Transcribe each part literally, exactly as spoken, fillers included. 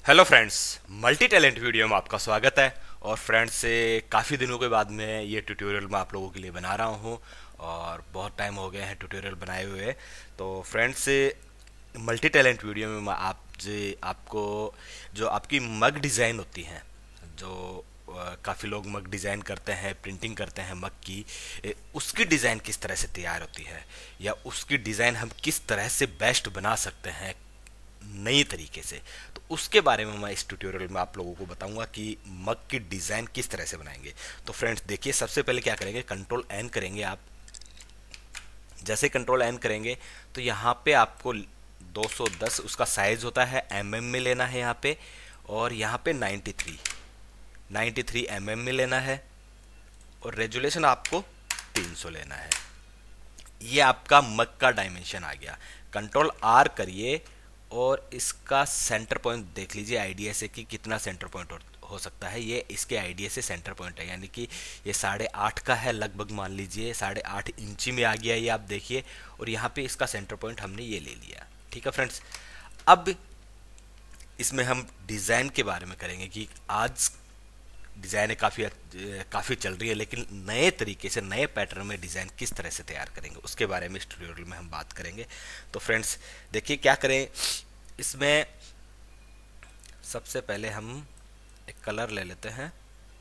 Hello friends, multi talent video में आपका स्वागत है। और फ्रेंड्स से काफ़ी दिनों के बाद में ये ट्यूटोरियल मैं आप लोगों के लिए बना रहा हूँ और बहुत टाइम हो गया है ट्यूटोरियल बनाए हुए। तो फ्रेंड्स, मल्टी टैलेंट वीडियो में मैं आप जे आपको जो आपकी मग डिज़ाइन होती हैं, जो काफ़ी लोग मग डिज़ाइन करते हैं, प्रिंटिंग करते हैं मग की, ए, उसकी डिज़ाइन किस तरह से तैयार होती है या उसकी डिज़ाइन हम किस तरह से बेस्ट बना सकते हैं नई तरीके से, तो उसके बारे में मैं इस ट्यूटोरियल में आप लोगों को बताऊंगा कि मग की डिज़ाइन किस तरह से बनाएंगे। तो फ्रेंड्स देखिए, सबसे पहले क्या करेंगे, कंट्रोल एन करेंगे आप। जैसे कंट्रोल एन करेंगे तो यहाँ पे आपको दो सौ दस उसका साइज होता है, एम एम में लेना है यहाँ पे। और यहाँ पे ninety three ninety three M M में लेना है और रेजुलेशन आपको तीन सौ लेना है। ये आपका मग का डायमेंशन आ गया। कंट्रोल आर करिए और इसका सेंटर पॉइंट देख लीजिए आईडिया से कि कितना सेंटर पॉइंट हो सकता है। ये इसके आईडिया से सेंटर पॉइंट है, यानी कि ये साढ़े आठ का है लगभग, मान लीजिए साढ़े आठ इंची में आ गया ये, आप देखिए। और यहाँ पे इसका सेंटर पॉइंट हमने ये ले लिया। ठीक है फ्रेंड्स, अब इसमें हम डिज़ाइन के बारे में करेंगे कि आज डिज़ाइन काफ़ी काफ़ी चल रही है, लेकिन नए तरीके से नए पैटर्न में डिज़ाइन किस तरह से तैयार करेंगे उसके बारे में इस ट्यूटोरियल में हम बात करेंगे। तो फ्रेंड्स देखिए क्या करें, इसमें सबसे पहले हम एक कलर ले लेते हैं।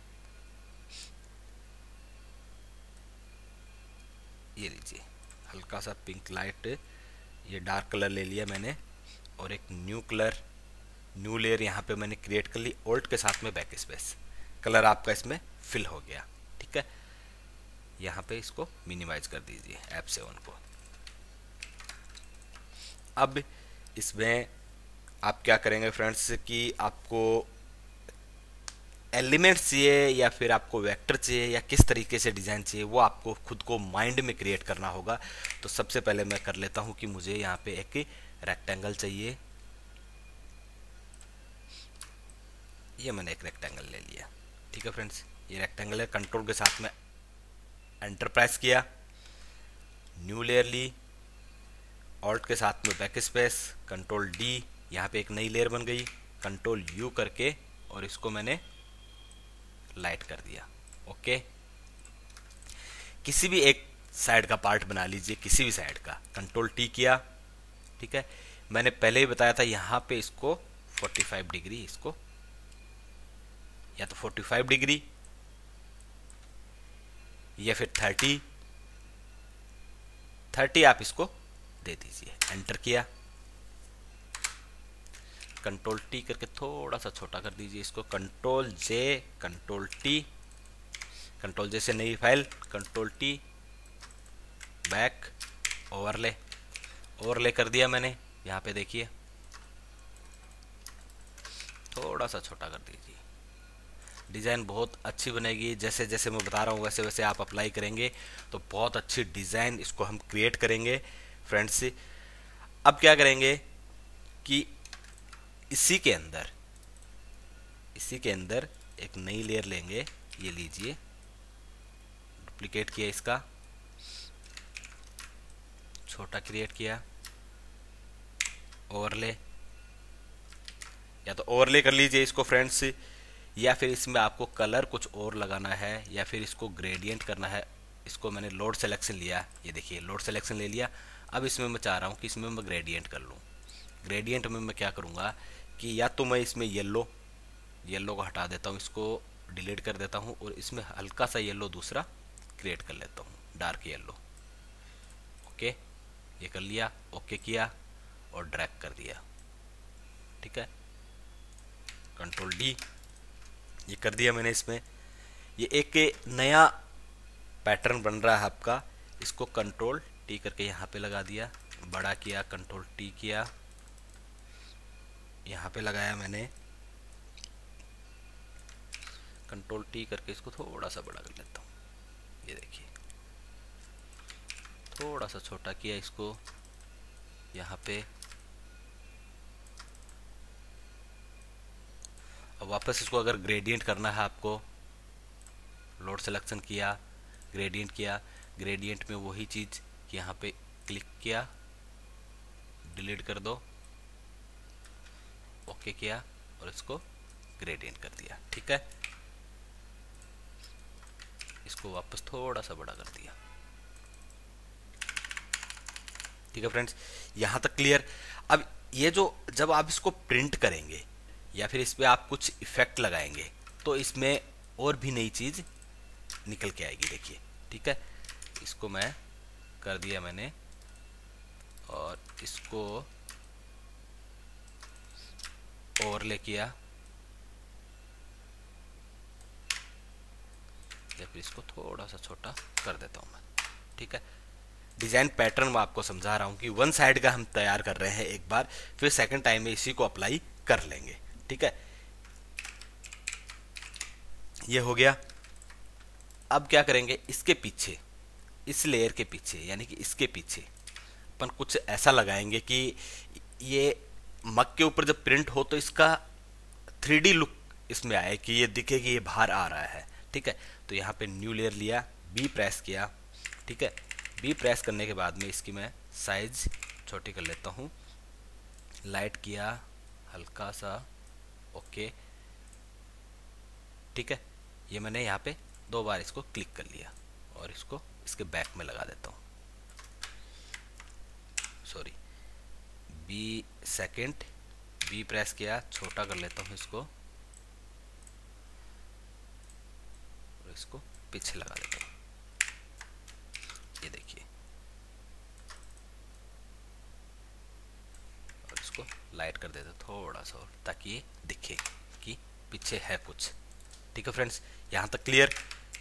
ये लीजिए, हल्का सा पिंक लाइट, ये डार्क कलर ले लिया मैंने। और एक न्यू कलर, न्यू लेयर यहाँ पे मैंने क्रिएट कर ली, ओल्ट के साथ में बैक स्पेस। कलर आपका इसमें फिल हो गया। ठीक है, यहाँ पे इसको मिनिमाइज कर दीजिए एफ सेवन को। अब इसमें आप क्या करेंगे फ्रेंड्स कि आपको एलिमेंट्स चाहिए या फिर आपको वेक्टर चाहिए या किस तरीके से डिज़ाइन चाहिए, वो आपको खुद को माइंड में क्रिएट करना होगा। तो सबसे पहले मैं कर लेता हूँ कि मुझे यहाँ पे एक रेक्टेंगल चाहिए। ये मैंने एक रेक्टेंगल ले लिया। ठीक है फ्रेंड्स, ये रेक्टेंगल है। कंट्रोल के साथ में एंटर प्रेस किया, न्यू लेयर ली, ऑल्ट के साथ में बैक स्पेस, कंट्रोल डी, यहाँ पे एक नई लेयर बन गई। कंट्रोल यू करके और इसको मैंने लाइट कर दिया। ओके, किसी भी एक साइड का पार्ट बना लीजिए, किसी भी साइड का। कंट्रोल टी किया। ठीक है, मैंने पहले ही बताया था यहाँ पे इसको पैंतालीस डिग्री, इसको या तो पैंतालीस डिग्री या फिर तीस तीस आप इसको दे दीजिए। एंटर किया, कंट्रोल टी करके थोड़ा सा छोटा कर दीजिए इसको। Control J, control T, control J से नई file, control T, back, overlay, overlay कर दिया मैंने। यहाँ पे देखिए थोड़ा सा छोटा कर दीजिए। डिज़ाइन बहुत अच्छी बनेगी। जैसे जैसे मैं बता रहा हूँ वैसे वैसे आप अप्लाई करेंगे तो बहुत अच्छी डिज़ाइन इसको हम क्रिएट करेंगे फ्रेंड्स। अब क्या करेंगे कि इसी के अंदर इसी के अंदर एक नई लेयर लेंगे। ये लीजिए, डुप्लीकेट किया, इसका छोटा क्रिएट किया, ओवरले, या तो ओवरले कर लीजिए इसको फ्रेंड्स, या फिर इसमें आपको कलर कुछ और लगाना है या फिर इसको ग्रेडियंट करना है। इसको मैंने लोड सिलेक्शन लिया, ये देखिए लोड सिलेक्शन ले लिया। अब इसमें मैं चाह रहा हूँ कि इसमें मैं ग्रेडियंट कर लूँ। ग्रेडियंट में मैं क्या करूँगा कि या तो मैं इसमें येलो येलो को हटा देता हूँ, इसको डिलीट कर देता हूँ और इसमें हल्का सा येलो दूसरा क्रिएट कर लेता हूँ, डार्क येलो। ओके, ये कर लिया, ओके किया और ड्रैग कर दिया। ठीक है, कंट्रोल डी, ये कर दिया मैंने। इसमें ये एक नया पैटर्न बन रहा है आपका। इसको कंट्रोल टी करके यहाँ पे लगा दिया, बड़ा किया, कंट्रोल टी किया, यहाँ पे लगाया मैंने, कंट्रोल टी करके इसको थोड़ा सा बड़ा कर लेता हूँ। ये देखिए थोड़ा सा छोटा किया इसको यहाँ पे। अब वापस इसको अगर ग्रेडियंट करना है आपको, लोड सिलेक्शन किया, ग्रेडियंट किया, ग्रेडियंट में वही चीज़ यहाँ पे क्लिक किया, डिलीट कर दो, ओके किया, और इसको ग्रेडियंट कर दिया। ठीक है, इसको वापस थोड़ा सा बड़ा कर दिया। ठीक है फ्रेंड्स, यहां तक क्लियर। अब ये जो जब आप इसको प्रिंट करेंगे या फिर इस पर आप कुछ इफेक्ट लगाएंगे तो इसमें और भी नई चीज निकल के आएगी। देखिए, ठीक है, इसको मैं कर दिया मैंने और इसको ओवरले किया या फिर इसको थोड़ा सा छोटा कर देता हूं मैं। ठीक है, डिजाइन पैटर्न मैं आपको समझा रहा हूं कि वन साइड का हम तैयार कर रहे हैं एक बार, फिर सेकंड टाइम में इसी को अप्लाई कर लेंगे। ठीक है, ये हो गया। अब क्या करेंगे, इसके पीछे, इस लेयर के पीछे यानी कि इसके पीछे अपन कुछ ऐसा लगाएंगे कि ये मग के ऊपर जब प्रिंट हो तो इसका थ्री डी लुक इसमें आए, कि ये दिखे कि ये बाहर आ रहा है। ठीक है, तो यहाँ पे न्यू लेयर लिया, बी प्रेस किया। ठीक है, बी प्रेस करने के बाद में इसकी मैं साइज छोटी कर लेता हूँ, लाइट किया हल्का सा, ओके। ठीक है, ये मैंने यहाँ पे दो बार इसको क्लिक कर लिया और इसको इसके बैक में लगा देता हूँ, sorry, B second, B press किया, छोटा कर लेता हूँ इसको और इसको पीछे लगा देता हूँ। ये देखिए, और इसको लाइट कर देता हूँ थोड़ा सा और, ताकि ये दिखे कि पीछे है कुछ। ठीक है फ्रेंड्स, यहाँ तक क्लियर।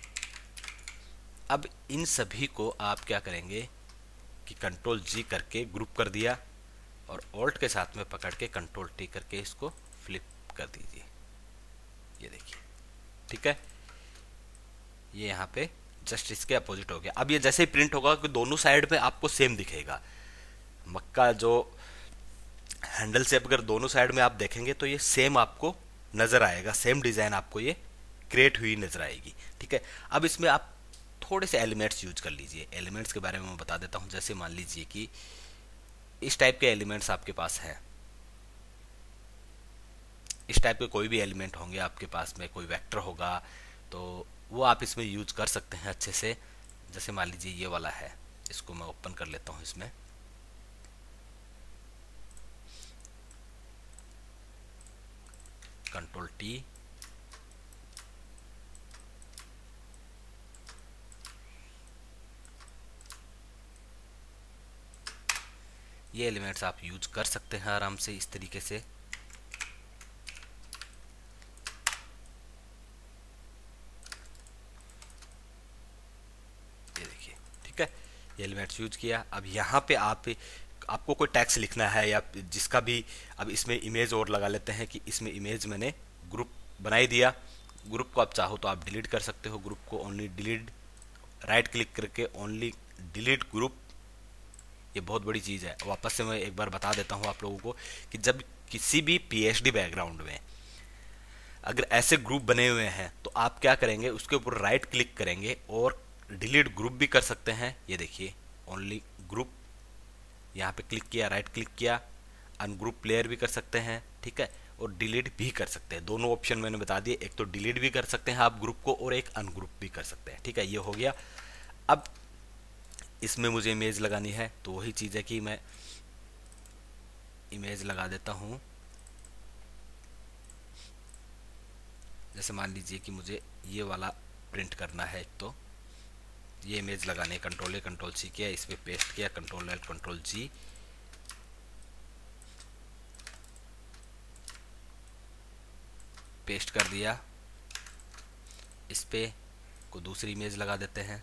अब इन सभी को आप क्या करेंगे कि कंट्रोल जी करके ग्रुप कर दिया और ऑल्ट के साथ में पकड़ के कंट्रोल टी करके इसको फ्लिप कर दीजिए। ये देखिए, ठीक है, ये यहाँ पे जस्ट इसके अपोजिट हो गया। अब ये जैसे ही प्रिंट होगा कि दोनों साइड पे आपको सेम दिखेगा। मक्का जो हैंडल से अगर दोनों साइड में आप देखेंगे तो ये सेम आपको नजर आएगा, सेम डिजाइन आपको ये क्रिएट हुई नजर आएगी। ठीक है, अब इसमें आप थोड़े से एलिमेंट्स यूज कर लीजिए। एलिमेंट्स के बारे में मैं बता देता हूं। जैसे मान लीजिए कि इस टाइप के एलिमेंट्स आपके पास हैं, इस टाइप के कोई भी एलिमेंट होंगे आपके पास में, कोई वेक्टर होगा तो वो आप इसमें यूज कर सकते हैं अच्छे से। जैसे मान लीजिए ये वाला है, इसको मैं ओपन कर लेता हूं इसमें। कंट्रोल टी, ये एलिमेंट्स आप यूज कर सकते हैं आराम से इस तरीके से। ये देखिए, ठीक है, ये एलिमेंट्स यूज किया। अब यहाँ पे आप आपको कोई टैक्स लिखना है या जिसका भी, अब इसमें इमेज और लगा लेते हैं कि इसमें इमेज मैंने ग्रुप बनाई दिया। ग्रुप को आप चाहो तो आप डिलीट कर सकते हो, ग्रुप को ओनली डिलीट, राइट क्लिक करके ओनली डिलीट ग्रुप। ये बहुत बड़ी चीज़ है। वापस से मैं एक बार बता देता हूँ आप लोगों को कि जब किसी भी पीएचडी बैकग्राउंड में अगर ऐसे ग्रुप बने हुए हैं तो आप क्या करेंगे, उसके ऊपर राइट क्लिक करेंगे और डिलीट ग्रुप भी कर सकते हैं। ये देखिए, ओनली ग्रुप, यहाँ पे क्लिक किया, राइट क्लिक किया, अनग्रुप प्लेयर भी कर सकते हैं। ठीक है, और डिलीट भी कर सकते हैं। दोनों ऑप्शन मैंने बता दिए, एक तो डिलीट भी कर सकते हैं आप ग्रुप को और एक अनग्रुप भी कर सकते हैं। ठीक है, ये हो गया। अब इसमें मुझे इमेज लगानी है तो वही चीज़ है कि मैं इमेज लगा देता हूँ। जैसे मान लीजिए कि मुझे ये वाला प्रिंट करना है, तो ये इमेज लगाने, कंट्रोल ए कंट्रोल सी किया, इस पर पेस्ट किया, control L control G, paste कर दिया। इस पे को दूसरी इमेज लगा देते हैं।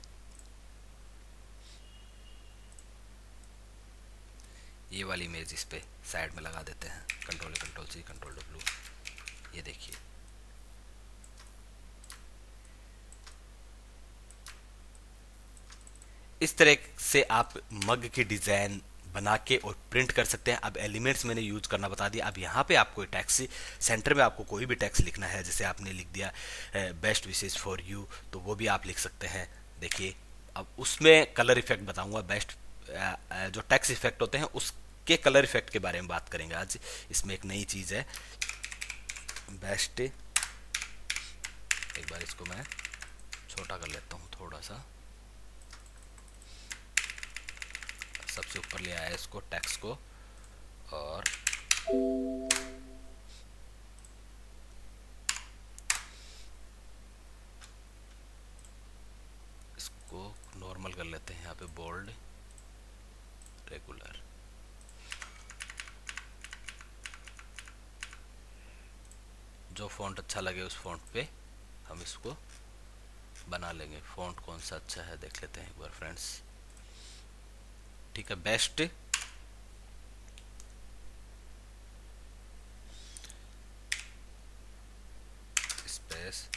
ये वाली इमेज इस पे साइड में लगा देते हैं, control A control C control W. ये देखिए, इस तरह से आप मग की डिजाइन बना के और प्रिंट कर सकते हैं। अब एलिमेंट्स मैंने यूज करना बता दिया। अब यहाँ पे आपको टैक्स, सेंटर में आपको कोई भी टैक्स लिखना है, जैसे आपने लिख दिया बेस्ट विशेस फॉर यू, तो वो भी आप लिख सकते हैं। देखिए, अब उसमें कलर इफेक्ट बताऊंगा। बेस्ट जो टैक्स इफेक्ट होते हैं उसके कलर इफेक्ट के बारे में बात करेंगे आज। इसमें एक नई चीज है, बेस्ट। एक बार इसको मैं छोटा कर लेता हूँ थोड़ा सा, सबसे ऊपर ले आया इसको, टेक्स्ट को, और इसको नॉर्मल कर लेते हैं, यहाँ पे बोल्ड, रेगुलर। जो फॉन्ट अच्छा लगे उस फॉन्ट पे हम इसको बना लेंगे। फॉन्ट कौन सा अच्छा है देख लेते हैं एक बार फ्रेंड्स। ठीक है, बेस्ट। स्पेस,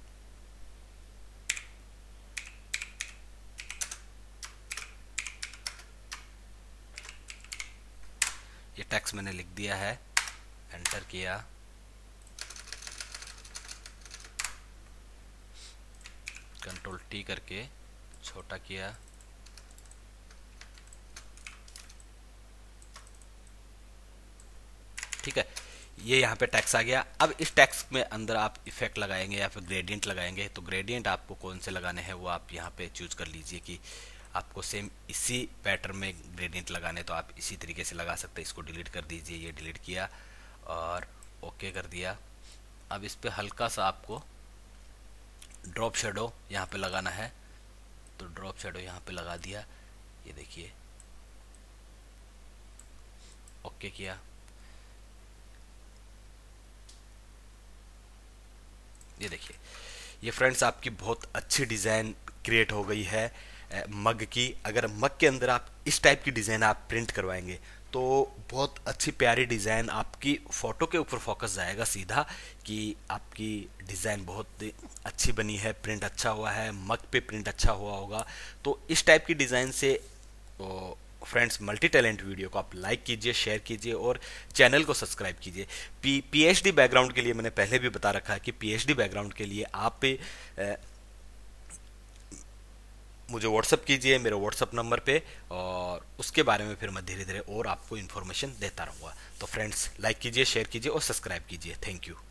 ये टेक्स्ट मैंने लिख दिया है, एंटर किया, कंट्रोल टी करके छोटा किया, ठीक है, ये यहाँ पे टेक्स्ट आ गया। अब इस टेक्स्ट में अंदर आप इफेक्ट लगाएंगे या फिर ग्रेडियंट लगाएंगे, तो ग्रेडियंट आपको कौन से लगाने हैं वो आप यहाँ पे चूज कर लीजिए कि आपको सेम इसी पैटर्न में ग्रेडियंट लगाने, तो आप इसी तरीके से लगा सकते हैं। इसको डिलीट कर दीजिए, ये डिलीट किया और ओके कर दिया। अब इस पे हल्का सा आपको ड्रॉप शेडो यहाँ पे लगाना है, तो ड्रॉप शेडो यहाँ पे लगा दिया, ये देखिए, ओके किया। ये देखिए, ये फ्रेंड्स आपकी बहुत अच्छी डिज़ाइन क्रिएट हो गई है मग की। अगर मग के अंदर आप इस टाइप की डिज़ाइन आप प्रिंट करवाएंगे तो बहुत अच्छी प्यारी डिज़ाइन आपकी फ़ोटो के ऊपर फोकस जाएगा सीधा कि आपकी डिज़ाइन बहुत अच्छी बनी है, प्रिंट अच्छा हुआ है, मग पे प्रिंट अच्छा हुआ होगा। तो इस टाइप की डिज़ाइन से फ्रेंड्स मल्टी टैलेंट वीडियो को आप लाइक कीजिए, शेयर कीजिए और चैनल को सब्सक्राइब कीजिए। पी पीएचडी बैकग्राउंड के लिए मैंने पहले भी बता रखा है कि पीएचडी बैकग्राउंड के लिए आप ए, मुझे व्हाट्सअप कीजिए मेरे व्हाट्सअप नंबर पे, और उसके बारे में फिर मैं धीरे धीरे और आपको इन्फॉर्मेशन देता रहूँगा। तो फ्रेंड्स लाइक कीजिए, शेयर कीजिए और सब्सक्राइब कीजिए। Thank you.